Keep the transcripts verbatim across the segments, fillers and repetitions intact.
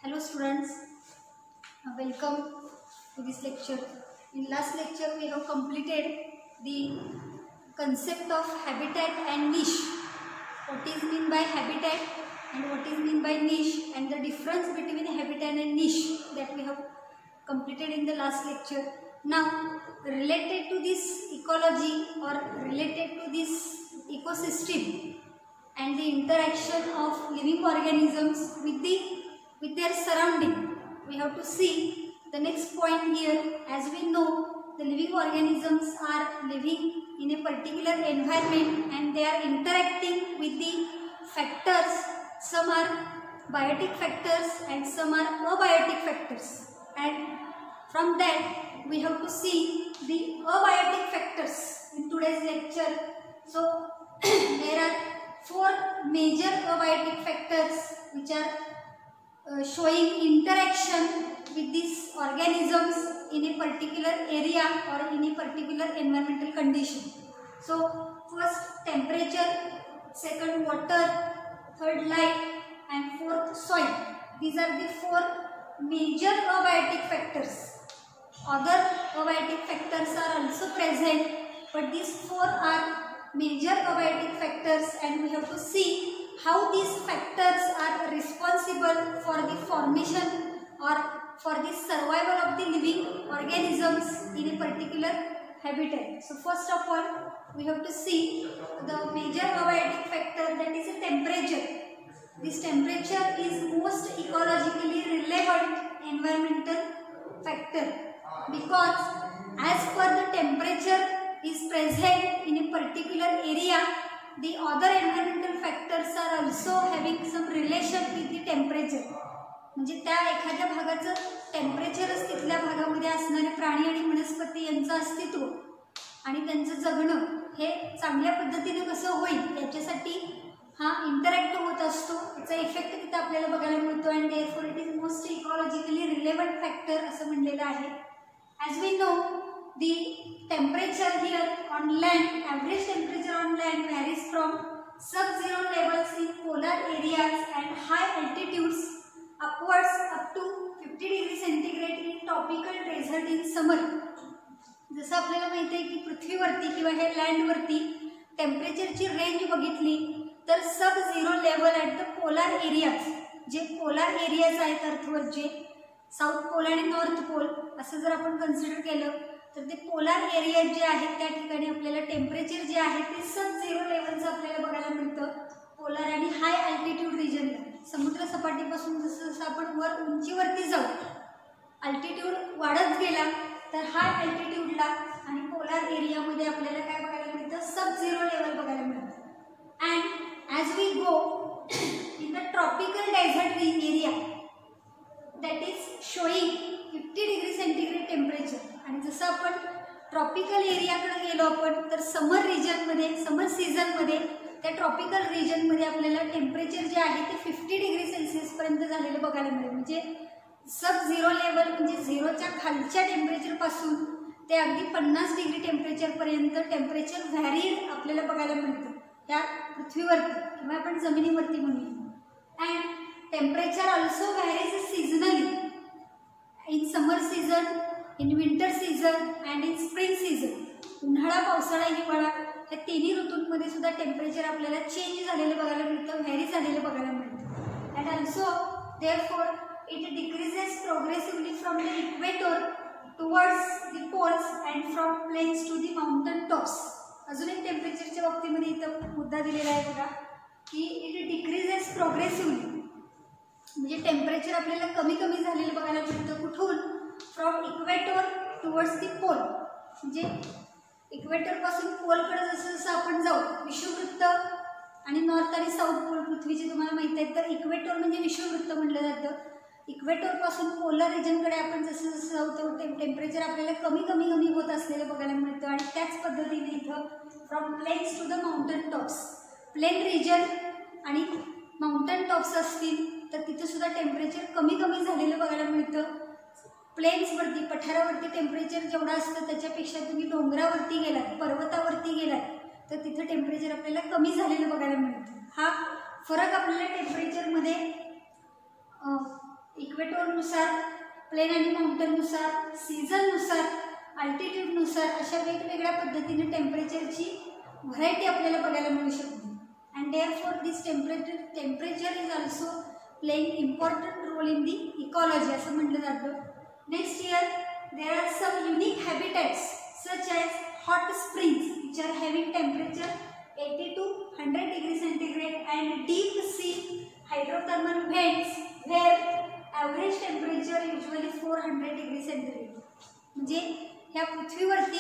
Hello students, uh, welcome to this lecture. In last lecture we have completed the concept of habitat and niche. What is mean by habitat and what is mean by niche, and the difference between habitat and niche, that we have completed in the last lecture. Now related to this ecology or related to this ecosystem and the interaction of living organisms with the with their surrounding, we have to see the next point here. As we know, the living organisms are living in a particular environment and they are interacting with the factors. Some are biotic factors and some are abiotic factors, and from that we have to see the abiotic factors in today's lecture. So there are four major abiotic factors which are uh, showing interaction with these organisms in a particular area or in a particular environmental condition. So first temperature, second water, third light, and fourth soil. These are the four major abiotic factors. Other abiotic factors are also present, but these four are major abiotic factors, and we have to see how these factors are responsible for the formation or for the survival of the living organisms in a particular habitat. So first of all, we have to see the major abiotic factor, that is a temperature. This temperature is most ecologically relevant environmental factor, because as per the temperature is present in a particular area, the other environmental factors are also having some relation with the temperature. म्हणजे त्या एखाद्या भागाचं टेम्परेचरच तिथल्या भागामध्ये असणारे प्राणी आणि वनस्पती यांचं अस्तित्व आणि त्यांचं जगणं हे चांगल्या पद्धतीने कसं होईल याच्यासाठी हा इंटरॅक्ट होत असतो. याचा इफेक्ट तिथे आपल्याला बघायला मिळतो, and therefore it is most ecologically relevant factor असं म्हणलेलं आहे. As we know, the temperature here on land, average temperature on land varies from sub-zero levels in polar areas and high altitudes upwards up to fifty degrees centigrade in tropical desert in summer. जसं आपल्याला माहिती आहे की पृथ्वीवरती किंवा हे लँडवरती टेम्परेचरची range बघितली तर sub zero level at the polar areas, जे पोलार एरियाज आहेत अर्थवरचे, साऊथ पोल आणि नॉर्थ पोल असं जर आपण कन्सिडर केलं तर ते पोलार एरिया जे आहेत त्या ठिकाणी आपल्याला टेम्परेचर जे आहे ते सब झिरो लेवलचं आपल्याला बघायला मिळतं. पोलार आणि हाय अल्टिट्यूड रिजनला, समुद्र सपाटीपासून जसं जसं आपण वर उंचीवरती जाऊ, अल्टिट्यूड वाढत गेला तर हाय अल्टिट्यूडला आणि पोलार एरियामध्ये आपल्याला काय बघायला मिळतं, सब झिरो लेवल बघायला मिळतं. And as we go in the tropical desert area, that is showing fifty degree centigrade temperature. आणि जसं आपण ट्रॉपिकल एरियाकडे गेलो आपण तर समर रिजनमध्ये, समर सीझनमध्ये त्या ट्रॉपिकल रिजनमध्ये आपल्याला टेम्परेचर जे आहे ते फिफ्टी डिग्री सेल्सिअसपर्यंत झालेलं बघायला मिळेल. म्हणजे सब झिरो लेवल म्हणजे झिरोच्या खालच्या टेम्परेचरपासून ते अगदी पन्नास डिग्री टेम्परेचरपर्यंत टेम्परेचर व्हॅरीड आपल्याला बघायला मिळतं त्या पृथ्वीवरती किंवा आपण जमिनीवरती म्हणूया. And temperature also varies seasonally in summer season, in winter season and in spring season. उन्हाळा, पावसाळा, हिवाळा या तिन्ही ऋतूंमध्ये सुद्धा टेम्परेचर आपल्याला चेंज झालेलं बघायला मिळतं, व्हॅरी झालेलं बघायला मिळतं. And also therefore it decreases progressively from the equator towards the poles and from plains to the mountain tops. अजून एक टेम्परेचरच्या बाबतीमध्ये इथं मुद्दा दिलेला आहे बघा, की इट डिक्रीजेस प्रोग्रेसिव्हली, म्हणजे टेम्परेचर आपल्याला कमी कमी झालेलं बघायला मिळतं. कुठून? From equator towards the pole, म्हणजे इक्वेटरपासून पोलकडे जसं जसं आपण जाऊ, विषुववृत्त आणि नॉर्थ आणि साऊथ पोल पृथ्वीचे तुम्हाला माहिती आहे, तर इक्वेटर म्हणजे विषुववृत्त म्हटलं जातं. इक्वेटरपासून पोलर रिजनकडे आपण जसं जसं जाऊ तेव्हा टेम्परेचर आपल्याला कमी कमी कमी होत असलेलं बघायला मिळतं. आणि त्याच पद्धतीने इथं from plains to the mountain tops, plain region आणि माउंटन टॉप्स असतील तर तिथं सुद्धा टेम्परेचर कमी कमी झालेलं बघायला मिळतं. प्लेन्सवरती, पठारावरती टेम्परेचर जेवढं असतं त्याच्यापेक्षा तुम्ही डोंगरावरती गेलात, पर्वतावरती गेलात तर तिथं टेम्परेचर आपल्याला कमी झालेलं बघायला मिळतं. हा फरक आपल्याला टेम्परेचरमध्ये इक्वेटोरनुसार, प्लेन आणि माउंटननुसार, सीझननुसार, अल्टिट्यूडनुसार अशा वेगवेगळ्या पद्धतीने टेम्परेचरची व्हरायटी आपल्याला बघायला मिळू शकते. And therefore this temperature temperature is also playing important role in the ecology असं म्हटलं जातं. Next year there are some unique habitats such as hot springs which are having temperature eighty to one hundred degree centigrade and deep sea hydrothermal vents where average temperature usually four hundred degree centigrade. म्हणजे ह्या पृथ्वीवरती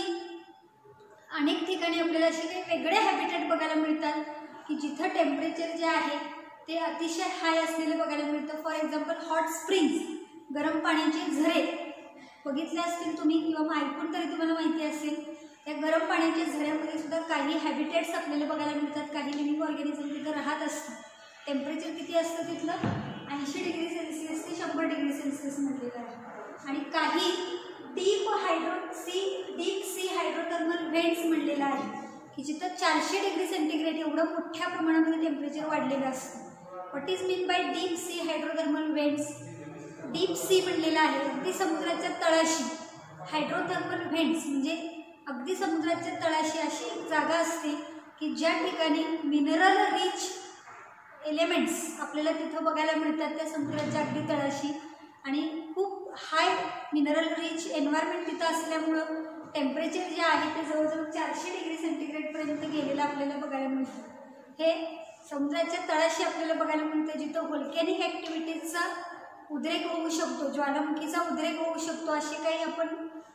अनेक ठिकाणी आपल्याला असे काही वेगळे habitat बघायला मिळतात की जिथं टेम्परेचर जे आहे ते अतिशय हाय असलेलं बघायला मिळतं. फॉर एक्झाम्पल हॉट स्प्रिंग्स, गरम पाण्याचे झरे बघितले असतील तुम्ही किंवा ऐकून तरी तुम्हाला माहिती असेल. त्या गरम पाण्याच्या झऱ्यामध्ये सुद्धा काही हॅबिटॅट्स आपल्याला बघायला मिळतात. काही लिव्हिंग ऑर्गॅनिझम तिथं राहत असतात. टेम्परेचर किती असतं तिथलं ऐंशी डिग्री सेल्सिअस ते शंभर डिग्री सेल्सिअस म्हटलेलं आहे. आणि काही deep hydro sea deep sea hydrothermal vents म्हणलेलं आहे की जिथं चारशे डिग्री सेंटीग्रेड एवढं मोठ्या प्रमाणामध्ये टेम्परेचर वाढलेलं असतं. What is mean by deep sea hydrothermal vents? Deep sea म्हणलेलं आहे अगदी समुद्राच्या तळाशी. हायड्रोथर्मल व्हेंट्स म्हणजे अगदी समुद्राच्या तळाशी अशी जागा असते की ज्या ठिकाणी मिनरल रिच एलिमेंट्स आपल्याला तिथं बघायला मिळतात त्या समुद्राच्या अगदी तळाशी. आणि खूप हाय मिनरल रिच एन्व्हायरमेंट तिथं असल्यामुळं टेम्परेचर जे आहे ते जवळजवळ चारशे डिग्री सेंटीग्रेडपर्यंत गेलेलं आपल्याला बघायला मिळतं. हे समुद्राच्या तळाशी आपल्याला बघायला मिळतं जिथं व्होल्कॅनिक ॲक्टिव्हिटीजचा उद्रेक होऊ शकतो, ज्वालामुखीचा उद्रेक होऊ शकतो. असे काही आपण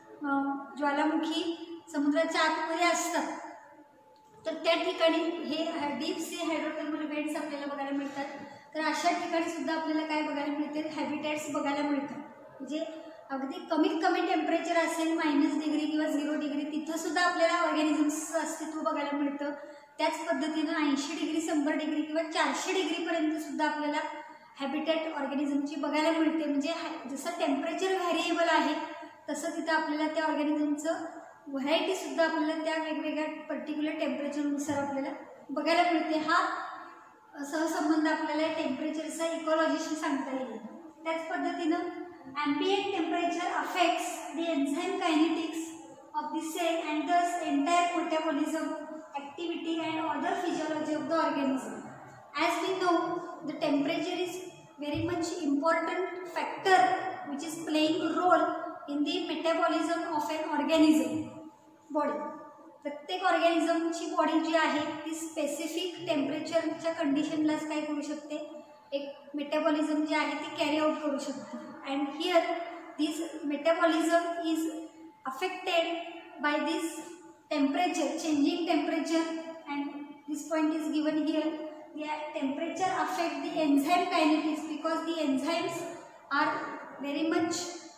ज्वालामुखी समुद्राच्या आतमध्ये असतात तर त्या ठिकाणी हे डीप सी हायड्रोथर्मल व्हेंट्स आपल्याला बघायला मिळतात. तर अशा ठिकाणी सुद्धा आपल्याला काय बघायला मिळते? हॅबिटॅट्स बघायला मिळतात. म्हणजे अगदी कमीत कमी टेम्परेचर असेल मायनस डिग्री किंवा झिरो डिग्री तिथंसुद्धा आपल्याला ऑर्गॅनिझम्सचं अस्तित्व बघायला मिळतं. त्याच पद्धतीनं ऐंशी डिग्री शंभर डिग्री किंवा चारशे डिग्रीपर्यंत सुद्धा आपल्याला हॅबिटॅट ऑर्गॅनिझमची बघायला मिळते. म्हणजे जसं टेम्परेचर व्हॅरिएबल आहे तसं तिथं आपल्याला त्या ऑर्गॅनिझमचं व्हरायटीसुद्धा आपल्याला त्या वेगवेगळ्या पर्टिक्युलर टेम्परेचरनुसार आपल्याला बघायला मिळते. हा सहसंबंध आपल्याला टेम्परेचरचा इकॉलॉजीशी सांगता येईल. त्याच पद्धतीनं ambient temperature affects the enzyme kinetics of the cell and thus entire metabolism activity and other physiology of the organism. As we know the temperature is very much important factor which is playing role in the metabolism of an organism body. प्रत्येक ऑर्गॅनिझमची body जी आहे ती specific टेम्परेचरच्या कंडिशनलाच काय करू शकते? एक metabolism जे आहे ती कॅरी आउट करू शकते. And here this metabolism is affected by this temperature, changing temperature. And this point is given here. The temperature affect the enzyme kinetics because the enzymes are very much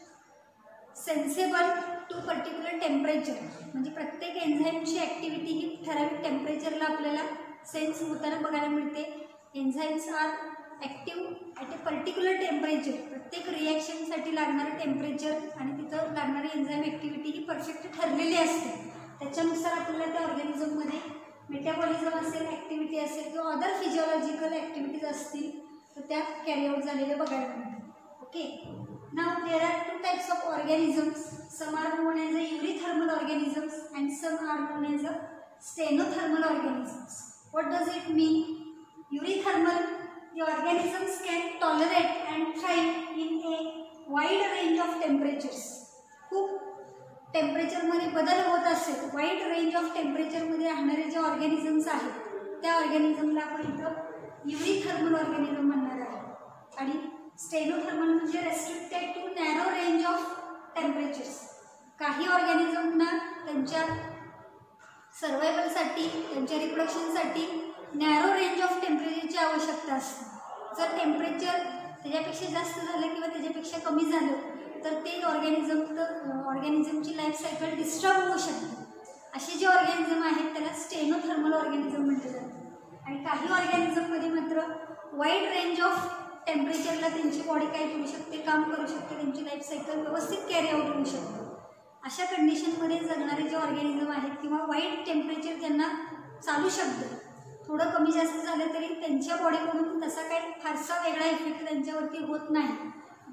sensible to particular temperature. म्हणजे प्रत्येक एन्झाईमची activity ही ठराविक टेम्परेचरला आपल्याला sense होताना बघायला मिळते. Enzymes are active at a particular temperature. प्रत्येक रिॲक्शनसाठी लागणारं टेम्परेचर आणि तिथं लागणारी एन्झाईम ॲक्टिव्हिटी ही परफेक्ट ठरलेली असते. त्याच्यानुसार आपल्याला त्या ऑर्गॅनिझममध्ये मेटाबॉलिझम असेल, ॲक्टिव्हिटी असेल किंवा अदर फिजिओलॉजिकल ॲक्टिव्हिटीज असतील तर त्या कॅरी आउट झालेल्या बघायला मिळतात. Okay. Now there are two types of organisms. Some are known as a eurythermal organisms and some are known as a stenothermal organisms. What does it mean? Eurythermal, the organisms can tolerate and thrive in a wide range of temperatures. खूप टेम्परेचरमध्ये बदल होत असेल, wide range of टेम्परेचरमध्ये राहणारे जे organisms आहेत त्या ऑर्गॅनिझमला आपण इथं युरिथर्मल ऑर्गॅनिझम म्हणणार आहे. आणि स्टेनोथर्मल म्हणजे restricted to narrow range of temperatures. काही ऑर्गॅनिझमना त्यांच्या सर्वायवलसाठी, त्यांच्या रिप्रोडक्शनसाठी नॅरो रेंज ऑफ टेम्परेचरची आवश्यकता असते. जर टेम्परेचर त्याच्यापेक्षा जास्त झालं किंवा त्याच्यापेक्षा कमी झालं तर ते ऑर्गॅनिझम ऑर्गॅनिझमची लाईफ सायकल डिस्टर्ब होऊ शकते. असे जे ऑर्गॅनिझम आहेत त्याला स्टेनोथर्मल ऑर्गॅनिझम म्हटलं जातं. आणि काही ऑर्गॅनिझममध्ये मात्र वाईड रेंज ऑफ टेम्परेचरला त्यांची बॉडी काय करू शकते, काम करू शकते, त्यांची लाईफ सायकल व्यवस्थित कॅरी आउट होऊ शकते. अशा कंडिशनमध्ये जगणारे जे ऑर्गॅनिझम आहेत किंवा वाईड टेम्परेचर त्यांना चालू शकतं, थोडं कमी जास्त झालं तरी त्यांच्या बॉडीकडून तसा काही फारसा वेगळा इफेक्ट त्यांच्यावरती होत नाही.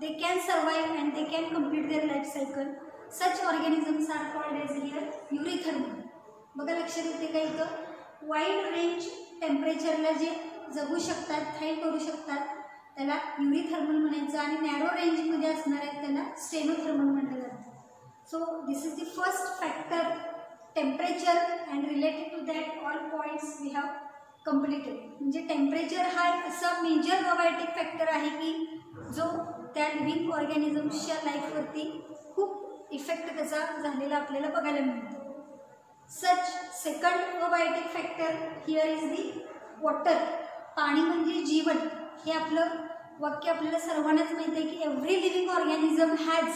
they can survive and they can complete their life cycle. Such organisms are called as here eurythermal. बघा लक्षात येते का इथं वाईड रेंज टेम्परेचरला जे जगू शकतात, थ्राईव्ह करू शकतात त्याला युरिथर्मल म्हणायचं आणि नॅरो रेंजमध्ये असणार आहेत त्याला स्टेनोथर्मल म्हटलं जातं. So this is the first factor temperature and related to that all points we have completed. म्हणजे टेम्परेचर हा एक असा मेजर रोबॅटिक फॅक्टर आहे की जो त्या लिव्हिंग ऑर्गॅनिझम्सच्या लाईफवरती खूप इफेक्ट त्याचा झालेला आपल्याला बघायला मिळतो. Such second abiotic factor here is the water. पाणी म्हणजे जीवन. हे आपलं वाक्य आपल्याला सर्वांनाच माहिती आहे की every living organism has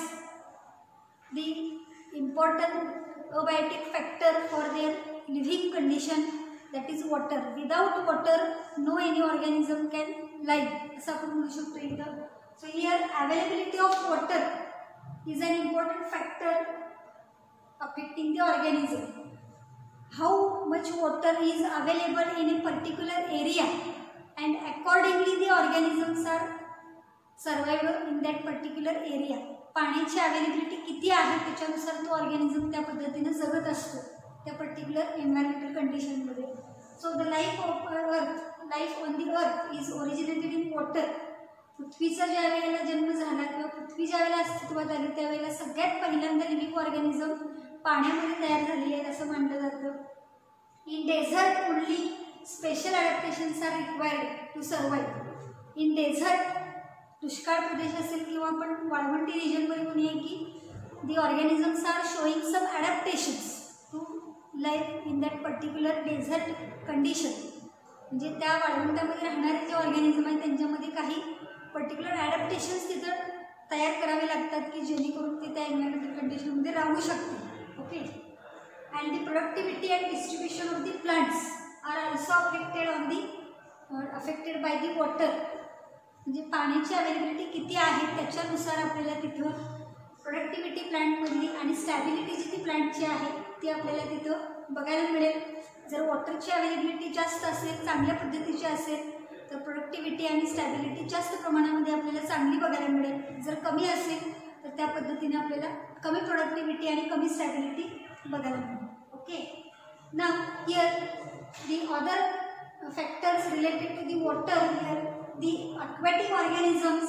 the important abiotic factor for their living condition, that is water. Without water no any organism can live असं आपण म्हणू शकतो इथं. So here availability of water is an important factor affecting the organism. How much water is available in a particular area and accordingly the organisms are survived in that particular area. पाण्याची availability किती आहे त्याच्यानुसार तो organism त्या पद्धतीने जगत असतो त्या पर्टिक्युलर एन्व्हायरमेंटल कंडिशनमध्ये. So the life of earth, life on the earth is originated in water. पृथ्वीचा ज्या वेळेला जन्म झाला किंवा पृथ्वी ज्या वेळेला अस्तित्वात आली त्यावेळेला सगळ्यात पहिल्यांदा लिव्हिंग ऑर्गॅनिझम पाण्यामध्ये तयार झालेली आहेत असं मानलं जातं. In desert only special adaptations are required to survive. In desert दुष्काळ प्रदेश असेल किंवा आपण वाळवंटी रिजनमध्ये म्हणूया की the organisms are showing some adaptations to life in that particular desert condition. म्हणजे त्या वाळवंटामध्ये राहणारे जे ऑर्गॅनिझम आहेत त्यांच्यामध्ये काही पर्टिक्युलर ॲडॅप्टेशन्स तिथं तयार करावे लागतात की जेणेकरून ते त्या एन्व्हायरमेंटल कंडिशनमध्ये राहू शकते. Okay. And the productivity and distribution of the plants are also affected on the affected by the water. म्हणजे पाण्याची अवेलेबिलिटी किती आहे त्याच्यानुसार आपल्याला तिथं प्रोडक्टिव्हिटी प्लांटमधली आणि स्टॅबिलिटी जी ती प्लांटची आहे ती आपल्याला तिथं बघायला मिळेल. जर वॉटरची अवेलेबिलिटी जास्त असेल, चांगल्या पद्धतीची असेल तर प्रोडक्टिव्हिटी आणि स्टॅबिलिटी जास्त प्रमाणामध्ये आपल्याला चांगली बघायला मिळेल. जर कमी असेल तर त्या पद्धतीने आपल्याला कमी प्रोडक्टिव्हिटी आणि कमी स्टॅबिलिटी बघायला मिळेल. Okay. Now here the other factors related to the water. Here the aquatic organisms.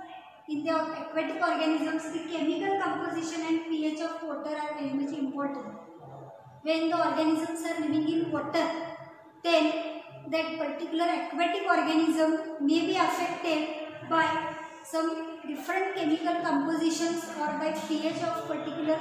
In the aquatic organisms the chemical composition and pH of water are very much important. When the organisms are living in water, then that particular aquatic organism may be affected by some different chemical compositions or by pH of particular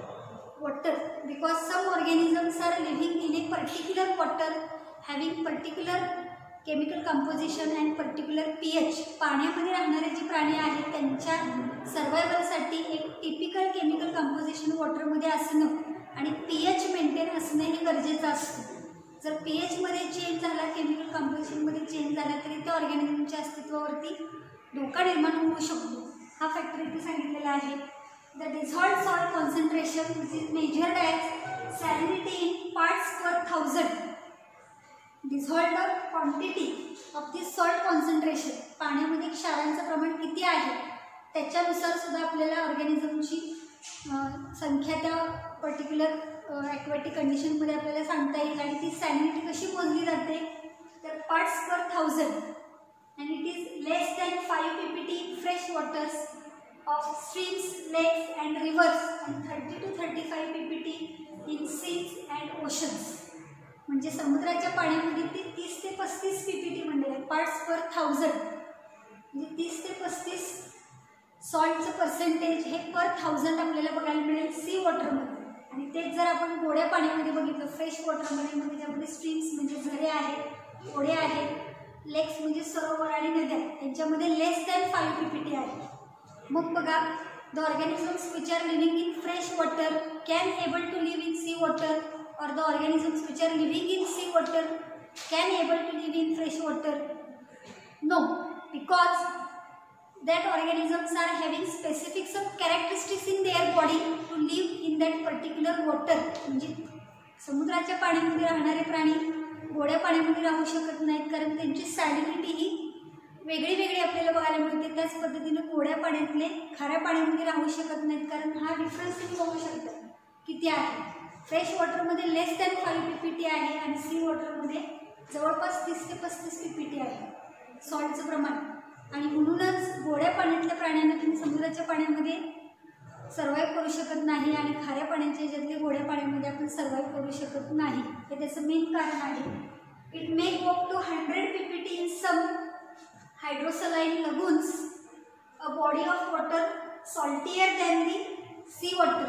water, because some organisms are living in a particular water having particular chemical composition and particular P H. पाण्यामध्ये राहणारे जे प्राणी आहेत त्यांच्या सर्वायवलसाठी एक typical chemical composition वॉटरमध्ये असणं आणि P H maintain असणं हे गरजेचं असतं. जर पी एचमध्ये चेंज झाला, केमिकल कंपोजिशनमध्ये चेंज झाला तरी त्या ऑर्गॅनिझमच्या अस्तित्वावरती धोका निर्माण होऊ शकतो. हा फॅक्टर इथे सांगितलेला आहे. The dissolved salt concentration which is measured as salinity in parts per thousand. Dissolved quantity of this salt concentration, पाण्यामध्ये क्षारांचं प्रमाण किती आहे त्याच्यानुसार सुद्धा आपल्याला ऑर्गॅनिझमची संख्या त्या पर्टिक्युलर ॲक्वॅटिक कंडिशनमध्ये आपल्याला सांगता येईल. आणि ती सॅलिनिटी कशी मोजली जाते तर parts per thousand. And it is less than five P P T in fresh waters of streams, lakes and rivers and thirty to thirty five P P T in seas and oceans. म्हणजे समुद्राच्या पाण्यामध्ये ती तीस ते पस्तीस P P T म्हणलेलं आहे parts per thousand. म्हणजे तीस ते पस्तीस सॉल्टचं पर्सेंटेज हे पर थाउजंड आपल्याला बघायला मिळेल सी वॉटरमध्ये. आणि तेच जर आपण गोड्या पाण्यामध्ये बघितलं, फ्रेश वॉटरमध्ये, म्हणजे ज्यामध्ये स्ट्रीम्स म्हणजे झरे आहेत, ओढे आहेत, लेक्स म्हणजे सरोवर आणि नद्या, त्यांच्यामध्ये less than five P P T आहे. मग बघा, the organisms which are living in fresh water can able to live in sea water, or the organisms which are living in sea water can able to live in fresh water? No, because that organisms are having specific some characteristics in their body to live in that particular water. म्हणजे समुद्राच्या पाण्यामध्ये राहणारे प्राणी गोड्या पाण्यामध्ये राहू शकत नाहीत कारण त्यांची सॅलिनिटी ही वेगळी वेगळी आपल्याला बघायला मिळते. त्याच पद्धतीने गोड्या पाण्यातले खाऱ्या पाण्यामध्ये राहू शकत नाहीत, कारण हा डिफरन्स तुम्ही बघू शकता किती आहे. फ्रेश वॉटरमध्ये less than five P P T आहे आणि सी वॉटरमध्ये जवळपास तीस ते पस्तीस पी पी टी आहे सॉल्टचं प्रमाण. आणि म्हणूनच गोड्या पाण्यातल्या प्राण्यांना तुम्ही समुद्राच्या पाण्यामध्ये सर्वाईव्ह करू शकत नाही आणि खाऱ्या पाण्याच्या ह्याच्यातल्या गोड्या पाण्यामध्ये आपण सर्वाईव्ह करू शकत नाही. हे त्याचं मेन कारण आहे. It may go up to hundred P P T in some hydrosaline lagoons, a body of water saltier than the sea water.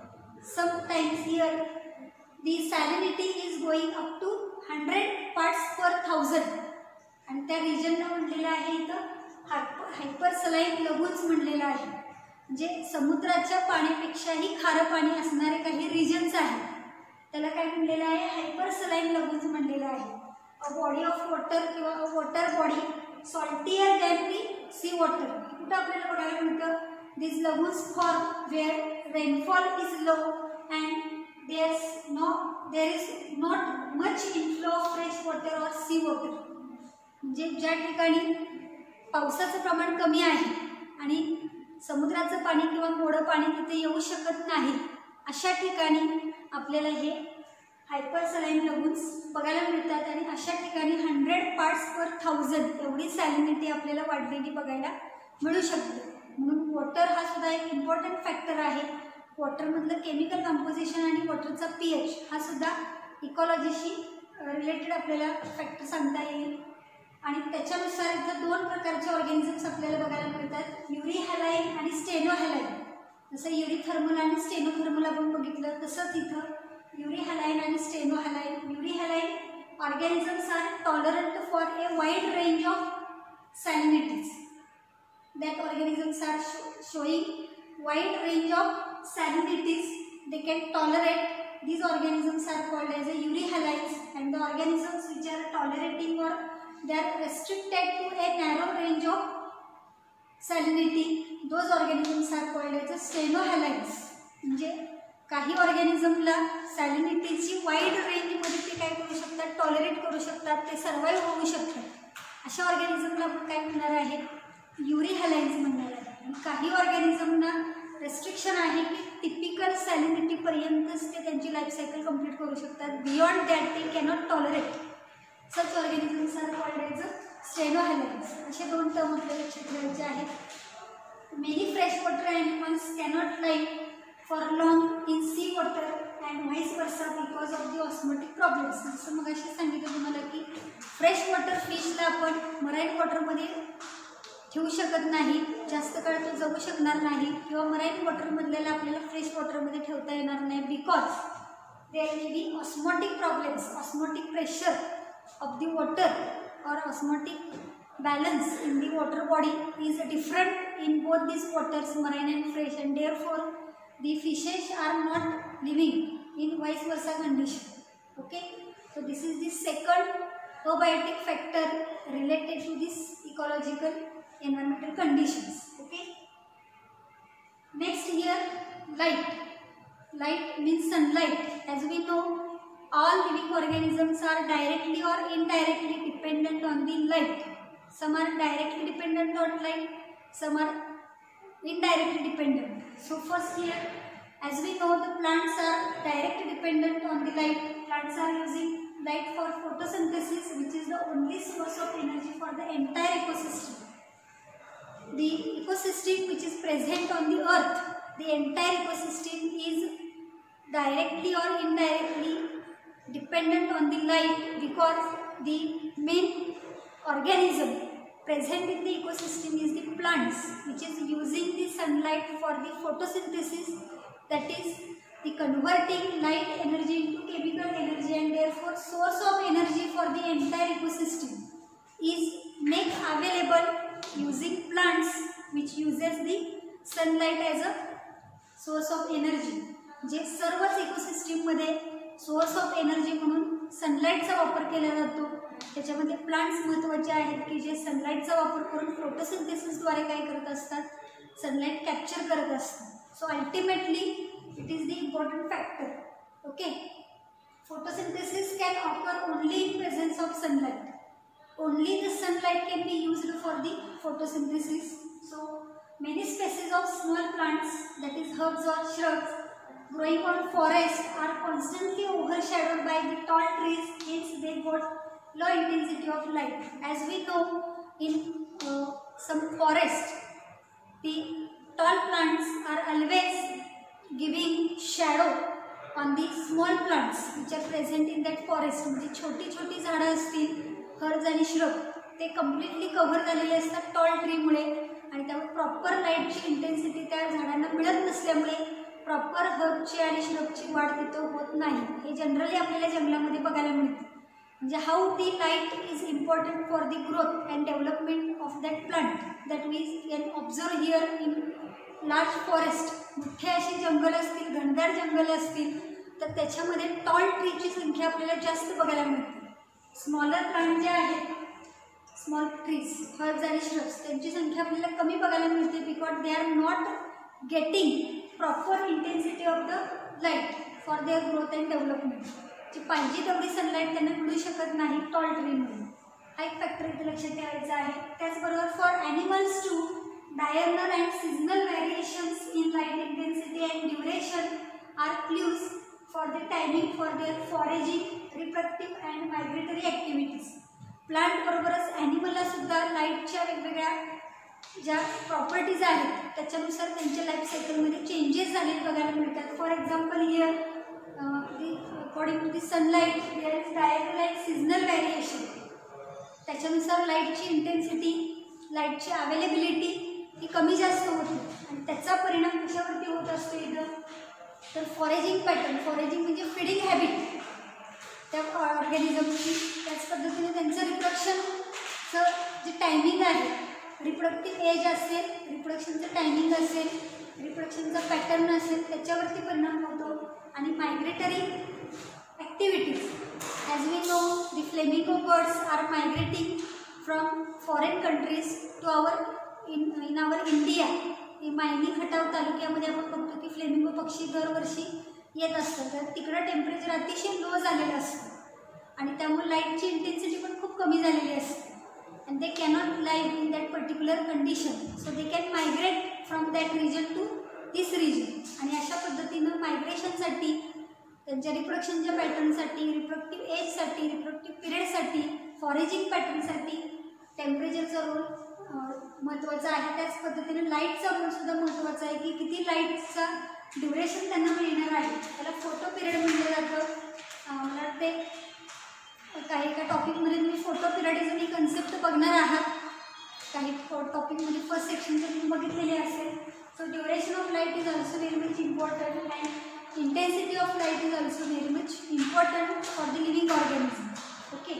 Sometimes here the salinity is going up to one hundred parts per thousand. आणि त्या रिजनला म्हटलेलं आहे इथं हायपरसलाईन lagoons म्हटलेलं आहे. म्हणजे समुद्राच्या पाण्यापेक्षाही खारं पाणी असणारे काही रिजन्स आहेत, त्याला काय म्हटलेलं आहे, हायपरसलाईन लगून्स म्हटलेलं आहे. अ बॉडी ऑफ वॉटर किंवा a water body saltier than the sea water. कुठं आपल्याला बघायला मिळतं, these lagoons form where rainfall is low and there's no there is not much inflow of fresh water or sea water. म्हणजे ज्या ठिकाणी पावसाचं प्रमाण कमी आहे आणि समुद्राचं पाणी किंवा गोडं पाणी तिथे येऊ शकत नाही, अशा ठिकाणी आपल्याला हे हायपरसलाईन लगून्स बघायला मिळतात. आणि अशा ठिकाणी हंड्रेड पार्ट्स पर थाउजंड एवढी सॅलिनिटी आपल्याला वाढलेली बघायला मिळू शकते. म्हणून वॉटर हा सुद्धा एक इम्पॉर्टंट फॅक्टर आहे. वॉटरमधलं केमिकल कंपोजिशन आणि वॉटरचा पी एच हा सुद्धा इकॉलॉजीशी रिलेटेड आपल्याला फॅक्टर सांगता येईल. आणि त्याच्यानुसार इथं दोन प्रकारचे ऑर्गॅनिझम्स आपल्याला बघायला मिळतात, युरिहॅलाईन आणि स्टेनोहॅलाईन. जसं युरिथर्मल आणि स्टेनोथर्मल आपण बघितलं, तसंच इथं युरिहॅलाईन आणि stenohaline. Euryhaline organisms are tolerant for a wide range of salinities. That organisms are showing wide range of salinities they can tolerate. These organisms are called as a urihalites, and the organisms which are tolerating or they are restricted to a narrow range of salinity, those organisms are called as a stenohalites. म्हणजे काही ऑर्गॅनिझमला सॅलिनिटीची wide रेंजमध्ये ते काय करू शकतात, tolerate करू शकतात, ते सर्वाईव्ह होऊ शकतात. अशा ऑर्गॅनिझमला आपण काय म्हणणार आहे, युरिहॅलाइन्स म्हणणार आहे. आणि काही ऑर्गॅनिझमना रेस्ट्रिक्शन आहे की टिपिकल सॅलिनिटीपर्यंतच ते त्यांची लाईफ सायकल कंप्लीट करू शकतात. बियॉन्ड दॅट ते cannot tolerate. Such organisms are called as stenohalines. असे दोन टर्म आपल्याला लक्षात ठेवायचे आहेत. Many fresh water animals cannot live for long in sea water and vice versa because of the osmotic problems. जसं मग असे सांगितलं तुम्हाला की फ्रेश वॉटर फिशला आपण मराईन वॉटरमध्ये ठेवू शकत नाही, जास्त काळ तो जगू शकणार नाही, किंवा मराईन वॉटरमधल्याला आपल्याला फ्रेश वॉटरमध्ये ठेवता येणार नाही, because there may be osmotic problems. Osmotic pressure of the water और osmotic balance in the water body is different in both this waters, marine and fresh, and therefore the fishes are not living in vice versa condition. Okay, so this is the second probiotic factor related to this ecological environmental conditions. Okay, next here light. Light means sunlight. As we know, all living organisms are directly or indirectly dependent on the light. Some are directly dependent on light, some are indirectly dependent. So first here, as we know, the plants are directly dependent on the light. Plants are using light for photosynthesis, which is the only source of energy for the entire ecosystem. The ecosystem which is present on the earth, the entire ecosystem is directly or indirectly dependent on the light, because the main organism present in the ecosystem is the plants, which is using the sunlight for the photosynthesis, that is the converting light energy into chemical energy, and therefore source of energy for the entire ecosystem is made available using plants which uses the sunlight as a source of energy. जे सर्वच इकोसिस्टीममध्ये source of energy म्हणून सनलाईटचा वापर केला जातो. त्याच्यामध्ये plants महत्त्वाचे आहेत की जे सनलाईटचा वापर करून फोटोसिंथेसिसद्वारे काय करत असतात, सनलाईट कॅप्चर करत असतात. So ultimately it is the important factor. Okay, photosynthesis can occur only in presence of sunlight. only the sunlight can be used for the photosynthesis. So many species of small plants, that is herbs or shrubs, growing on forest are constantly overshadowed by the tall trees, hence they got low intensity of light. As we know, in uh, some forest, the tall plants are always giving shadow on the small plants which are present in that forest. म्हणजे छोटी छोटी झाडं असतील, herbs आणि shrub, ते completely cover झालेले असतात tall ट्रीमुळे आणि त्यामुळे प्रॉपर लाईटची इंटेन्सिटी त्या झाडांना मिळत नसल्यामुळे प्रॉपर हर्बची आणि श्रबची वाढ तिथं होत नाही. हे जनरली आपल्याला जंगलामध्ये बघायला मिळते. म्हणजे how the light is important for the growth and development of that plant that we can observe here in large forest. मोठे असे जंगल असतील, घनदाट जंगल असतील, तर त्याच्यामध्ये टॉल ट्रीची संख्या आपल्याला जास्त बघायला मिळते. स्मॉलर प्लांट जे आहेत, स्मॉल ट्रीज, हर्ब्स आणि श्रब्स, त्यांची संख्या आपल्याला कमी बघायला मिळते because they are not getting proper intensity of the light for their growth and development. जी पाहिजे तेवढी सनलाईट त्यांना मिळू शकत नाही टॉल ट्रीमध्ये. हा एक फॅक्टर इथे लक्षात ठेवायचा आहे. त्याचबरोबर for animals to diurnal and seasonal variations in light intensity and duration are clues for the timing for their foraging, reproductive and migratory activities. Plant बरोबरच ॲनिमलला सुद्धा लाईटच्या वेगवेगळ्या ज्या प्रॉपर्टीज आहेत त्याच्यानुसार त्यांच्या लाईफ सायकलमध्ये चेंजेस झालेले बघायला मिळतात. For example here the according to the sunlight there is diurnal and seasonal variation. त्याच्यानुसार लाईटची इंटेन्सिटी, लाईटची अवेलेबिलिटी ही कमी जास्त होते आणि त्याचा परिणाम कशावरती होत असतो इथं, तर फॉरेजिंग पॅटर्न. फॉरेजिंग म्हणजे फिडिंग हॅबिट त्या ऑर्गॅनिझमची. त्याच पद्धतीने त्यांचं रिप्रोडक्शनचं जे टायमिंग आहे, रिप्रोडक्टिव्ह एज असेल, रिप्रोडक्शनचं टायमिंग असेल, रिप्रोडक्शनचा पॅटर्न असेल, त्याच्यावरती परिणाम होतो. आणि migratory activities, as we know the flamingo birds are migrating from foreign countries to our in in our India. ही मायनी खटाव तालुक्यामध्ये आपण बघतो की फ्लेमिंगो पक्षी दरवर्षी येत असतात. तर तिकडं टेम्परेचर अतिशय लो झालेलं असतं आणि त्यामुळे लाईटची इंटेन्सिटी पण खूप कमी झालेली असते. And they cannot live in that particular condition, so they can migrate from that region to this region. आणि अशा पद्धतीनं मायग्रेशनसाठी, त्यांच्या रिप्रोडक्शनच्या पॅटर्नसाठी, रिप्रोडक्टिव्ह एजसाठी, रिप्रोडक्टिव्ह पिरियडसाठी, फॉरेजिंग पॅटर्नसाठी टेम्परेचरचा रोल महत्त्वाचा आहे. त्याच पद्धतीने लाईटचा रोल सुद्धा महत्त्वाचा आहे की किती लाईटचा ड्युरेशन त्यांना मिळणार आहे. त्याला फोटो पिरियड म्हटलं जातं. मला वाटते काही एका टॉपिकमध्ये तुम्ही फोटो पिरियडिझम ही कन्सेप्ट बघणार आहात. काही टॉपिकमध्ये फर्स्ट सेक्शनचं तुम्ही बघितलेले असेल. So duration of light is also very much important and intensity of light is also very much important for the living organism. Okay,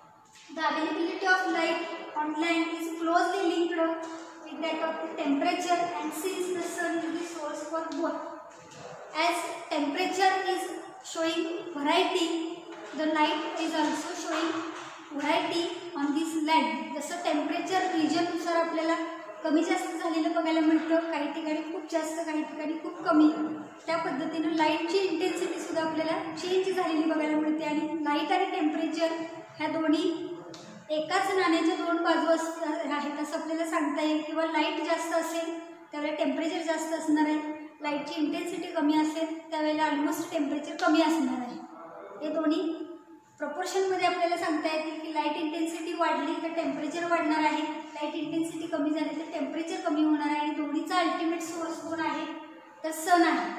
the availability of light on land is closely linked with that of the temperature, and since the sun is the source for both, as temperature is showing variety, the light is also showing variety on this land. जसं temperature रिजननुसार आपल्याला कमी जास्त झालेलं बघायला मिळतं, काही ठिकाणी खूप जास्त, काही ठिकाणी खूप कमी. त्या पद्धतीनं लाईटची इंटेन्सिटी सुद्धा आपल्याला चेंज झालेली बघायला मिळते. आणि लाईट आणि टेम्परेचर ह्या दोन्ही एकाच नाण्याच्या दोन बाजू असत आहेत असं आपल्याला सांगता येईल. किंवा लाईट जास्त असेल त्यावेळेला टेम्परेचर जास्त असणार आहे, लाईटची इंटेन्सिटी कमी असेल त्यावेळेला ऑलमोस्ट टेम्परेचर कमी असणार आहे. हे दोन्ही प्रपोर्शनमध्ये आपल्याला सांगता येतील की लाईट इंटेन्सिटी वाढली तर टेम्परेचर वाढणार आहे, लाईट इंटेन्सिटी कमी झाली तर टेम्परेचर कमी होणार आहे. आणि दोन्हीचा अल्टिमेट सोर्स कोण आहे तर सन आहे.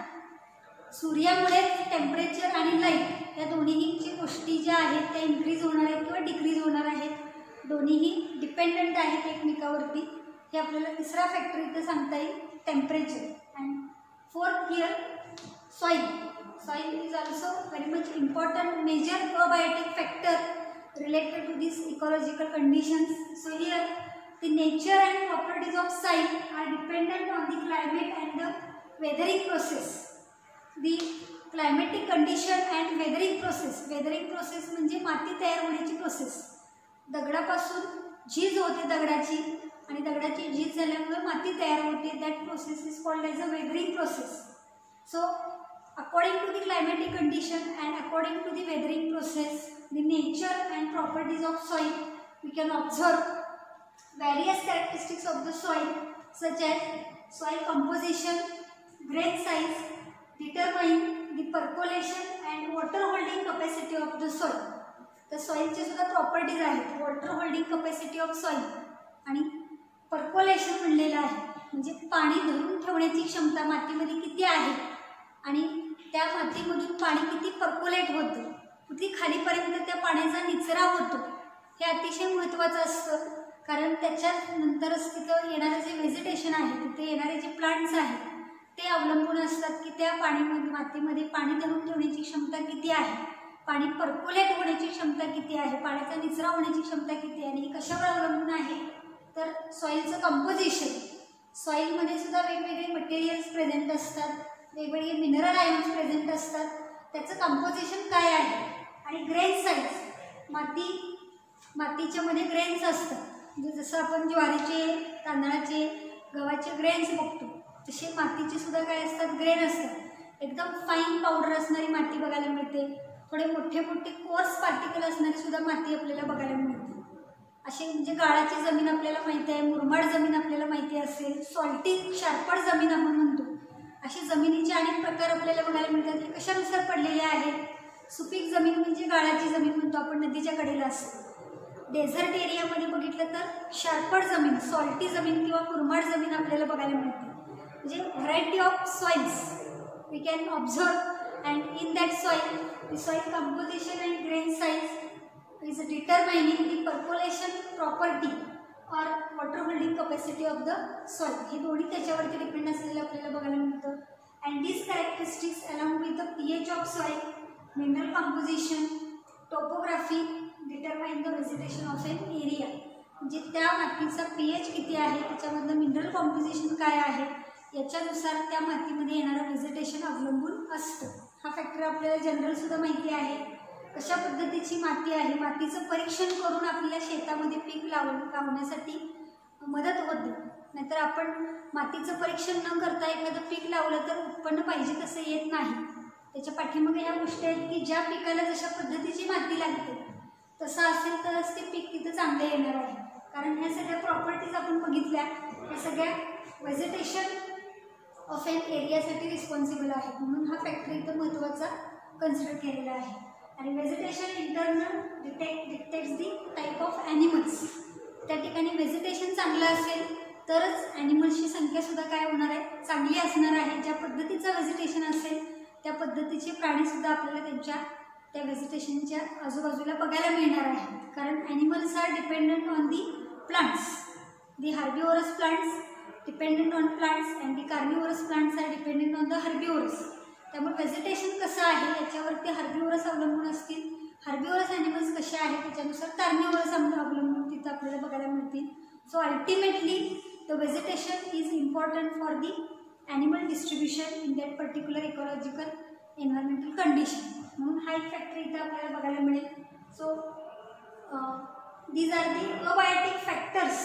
सूर्यामुळेच टेम्परेचर आणि लाईट या दोन्हीची गोष्टी ज्या आहेत त्या इन्क्रीज होणार आहेत किंवा डिक्रीज होणार आहेत. दोन्हीही डिपेंडंट आहेत एकमेकावरती. हे आपल्याला तिसरा फॅक्टर इथं सांगता येईल, temperature. And fourth here soil. Soil is also very much important major probiotic factor related to this ecological conditions. So here the nature and properties of soil are dependent on the climate and the weathering process. The climatic condition and weathering process. Weathering process म्हणजे माती तयार होण्याची process. दगडापासून झीज होते दगडाची आणि दगडाची झीज झाल्यामुळे माती तयार होते. That process is called as a weathering process. So according to the climatic condition and according to the weathering process, the nature and properties of soil we can observe various characteristics of the soil such as soil composition, grain size, determine the percolation and water holding capacity of the soil. तर सॉइलचे सुद्धा properties आहेत, water holding capacity of soil आणि percolation म्हणलेलं आहे, म्हणजे पाणी धरून ठेवण्याची क्षमता मातीमध्ये किती आहे आणि त्या मातीमधून पाणी किती पर्कोलेट होतं, किती खालीपर्यंत त्या पाण्याचा निचरा होतो, हे अतिशय महत्त्वाचं असतं. कारण त्याच्यानंतरच तिथं येणारं जे व्हेजिटेशन आहे, तिथे येणारे जे प्लांट्स आहेत ते अवलंबून असतात की त्या पाणीमध्ये मातीमध्ये पाणी धरून ठेवण्याची क्षमता किती आहे, पाणी पर्कोलेट होण्याची क्षमता किती आहे, पाण्याचा निचरा होण्याची क्षमता किती आहे. आणि हे कशावर अवलंबून आहे तर सॉईलचं कंपोजिशन. सॉईलमध्ये सुद्धा वेगवेगळे मटेरियल्स प्रेझेंट असतात, वेगवेगळे मिनरल आयन्स प्रेझेंट असतात, त्याचं कंपोजिशन काय आहे. आणि ग्रेन साईज, माती मातीच्या मध्ये ग्रेन्स असतात, म्हणजे जसं आपण ज्वारीचे, तांदळाचे, गव्हाचे ग्रेन्स बघतो तसे मातीचे सुद्धा काय असतात, ग्रेन असतात. एकदम फाईन पावडर असणारी माती बघायला मिळते, थोडे मोठे मोठे कोर्स पार्टिकल असणारी सुद्धा माती आपल्याला बघायला मिळते. असे म्हणजे गाळाची जमीन आपल्याला माहिती आहे, मुरमाड जमीन आपल्याला माहिती असेल, सॉल्टी शार्पड जमीन आपण म्हणतो, अशी जमिनीचे अनेक प्रकार आपल्याला बघायला मिळतात. हे कशानुसार पडलेले आहेत. सुपीक जमीन म्हणजे गाळाची जमीन म्हणतो आपण, नदीच्या कडेला असते. डेझर्ट एरियामध्ये बघितलं तर शार्पड जमीन, सॉल्टी जमीन किंवा मुरमाड जमीन आपल्याला बघायला मिळते. म्हणजे variety of soils we can observe and in that soil the soil composition and grain size is determining the percolation property और water holding capacity of the soil. हे दोन्ही त्याच्यावरती डिपेंड असलेलं आपल्याला बघायला मिळतं. And this characteristics along with the pH of soil, mineral composition, topography determine the vegetation of an area. म्हणजे त्या मातीचा पीएच किती आहे, त्याच्यामधलं मिनरल कॉम्पोजिशन काय आहे, याच्यानुसार त्या मातीमध्ये येणारं व्हेजिटेशन अवलंबून असतं. हा फॅक्टर आपल्याला जनरल सुद्धा माहिती आहे. कशा पद्धतीची माती आहे, मातीचं परीक्षण करून आपल्याला शेतामध्ये पीक लाव लावण्यासाठी मदत होते. नाहीतर आपण मातीचं परीक्षण न करता एखादं पीक लावलं तर उत्पन्न पाहिजे तसं येत नाही. त्याच्या पाठीमागे ह्या गोष्टी आहेत की ज्या पिकाला जशा पद्धतीची माती लागते तसं असेल तरच ते पीक तिथं चांगलं येणार आहे. कारण ह्या सगळ्या प्रॉपर्टीज आपण बघितल्या, ह्या सगळ्या व्हेजिटेशन ऑफ एन एरियासाठी रिस्पॉन्सिबल आहे. म्हणून हा फॅक्टर इथं महत्त्वाचा कन्सिडर केलेला आहे. आणि vegetation internal detect detects the type of animals. त्या ठिकाणी व्हेजिटेशन चांगलं असेल तरच ॲनिमल्सची संख्यासुद्धा काय होणार आहे, चांगली असणार आहे. ज्या पद्धतीचं व्हेजिटेशन असेल त्या पद्धतीचे प्राणीसुद्धा आपल्याला त्यांच्या त्या व्हेजिटेशनच्या आजूबाजूला बघायला मिळणार आहे. कारण animals are dependent on the plants. The herbivorous plants dependent on plants and the carnivorous plants are dependent on the herbivorous. त्यामुळे व्हेजिटेशन कसं आहे याच्यावरती हार्बिओरस अवलंबून असतील. हार्बिओरस ॲनिमल्स कसे आहेत त्याच्यानुसार कार्निओरस अवलंबून तिथं आपल्याला बघायला मिळतील. So ultimately the vegetation is important for the animal distribution in that particular ecological environmental condition. म्हणून हा एक फॅक्टर इथं आपल्याला बघायला मिळेल. So these are the abiotic factors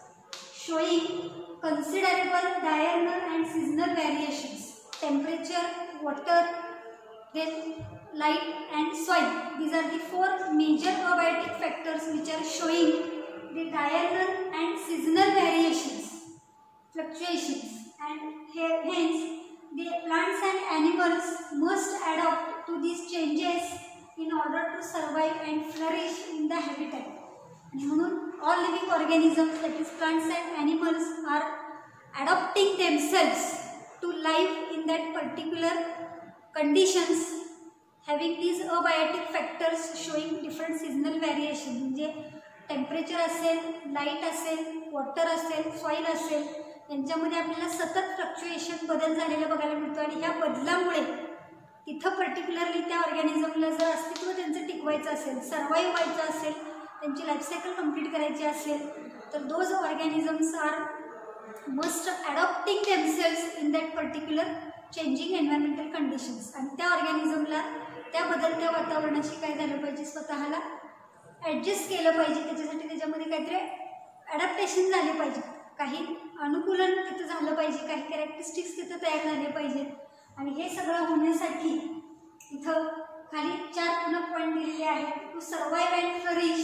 showing considerable diurnal and seasonal variations, temperature, water, then light and soil. These are the four major abiotic factors which are showing the diurnal and seasonal variations, fluctuations, and here, hence the plants and animals must adapt to these changes in order to survive and flourish in the habitat. आणि म्हणून all living organisms, that is plants and animals, are adapting themselves to live in that particular conditions, having these abiotic factors showing different seasonal variation. म्हणजे temperature असेल, light असेल, water असेल, soil असेल, यांच्यामध्ये आपल्याला सतत फ्लक्च्युएशन बदल झालेला बघायला मिळतो. आणि ह्या बदलामुळे तिथं पर्टिक्युलरली त्या ऑर्गॅनिझमला जर अस्तित्व त्यांचं टिकवायचं असेल, सर्वाईव्ह व्हायचं असेल, त्यांची लाईफसायकल कंप्लीट करायची असेल तर those organisms are must adopting themselves in that particular changing environmental conditions. आणि त्या ऑर्गॅनिझमला त्या बदलत्या वातावरणाशी काय झालं पाहिजे, स्वतःला ॲडजस्ट केलं पाहिजे. त्याच्यासाठी त्याच्यामध्ये काहीतरी ॲडॅप्टेशन झाले पाहिजे, काही अनुकूलन तिथं झालं पाहिजे, काही कॅरेक्टरिस्टिक्स तिथं तयार झाले पाहिजेत. आणि हे सगळं होण्यासाठी इथं खाली चार पुन्हा पॉईंट दिलेले आहेत. To survive and flourish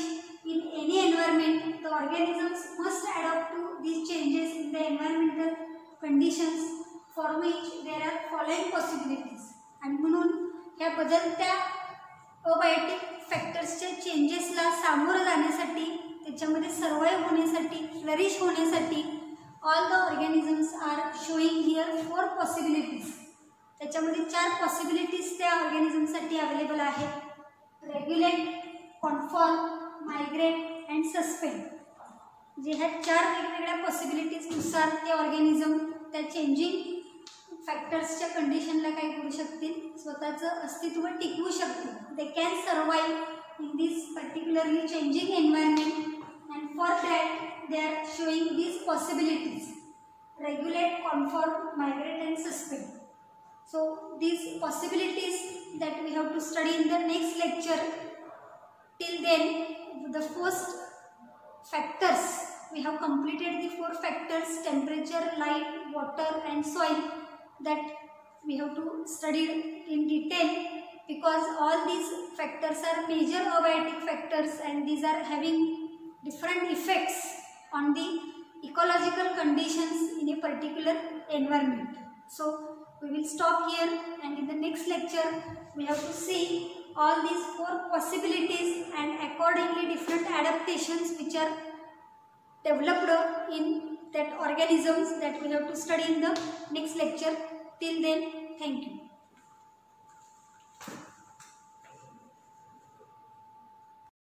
in any environment, the organisms must adapt to these changes in the environmental conditions for which there are following possibilities. आणि म्हणून या बदलत्या अबायोटिक फॅक्टर्सच्या चेंजेसला सामोरं जाण्यासाठी, त्याच्यामध्ये सर्वाइव्ह होण्यासाठी, फ्लरिश होण्यासाठी all the organisms are showing here four possibilities. त्याच्यामध्ये चार पॉसिबिलिटीज त्या ऑर्गॅनिझमसाठी अवेलेबल आहेत. Regulate, conform, migrate and suspend. जे ह्या चार वेगवेगळ्या पॉसिबिलिटीजनुसार ते ऑर्गॅनिझम त्या चेंजिंग फॅक्टर्सच्या कंडिशनला काय करू शकतील, स्वतःचं अस्तित्व टिकवू शकतील. They can survive in this particularly changing environment and for that they are showing these possibilities. Regulate, conform, migrate and suspend. So these possibilities that we have to study in the next lecture. Till then, the first factors, we have completed the four factors: temperature, light, water and soil, that we have to study in detail, because all these factors are major abiotic factors and these are having different effects on the ecological conditions in a particular environment. So we will stop here, and in the next lecture we have to see all these four possibilities and accordingly different adaptations which are developed in that organisms that we have to study in the next lecture. Till then, thank you.